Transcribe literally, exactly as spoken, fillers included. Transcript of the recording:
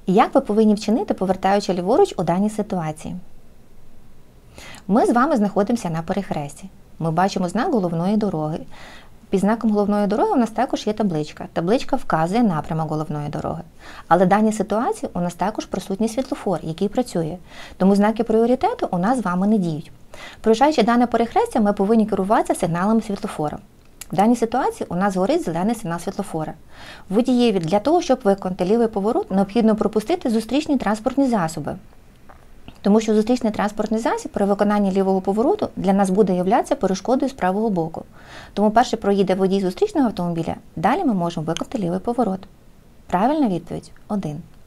Як ви повинні вчинити, повертаючи ліворуч у даній ситуації? Ми з вами знаходимося на перехресті. Ми бачимо знак головної дороги. Під знаком головної дороги у нас також є табличка. Табличка вказує напрямок головної дороги. Але в даній ситуації у нас також присутній світлофор, який працює. Тому знаки пріоритету у нас з вами не діють. Проїжджаючи дане перехрестя, ми повинні керуватися сигналами світлофора. В даній ситуації у нас горить зелений сигнал світлофора. Водієві для того, щоб виконати лівий поворот, необхідно пропустити зустрічні транспортні засоби. Тому що зустрічний транспортний засіб при виконанні лівого повороту для нас буде являтися перешкодою з правого боку. Тому перше проїде водій зустрічного автомобіля, далі ми можемо виконати лівий поворот. Правильна відповідь – один.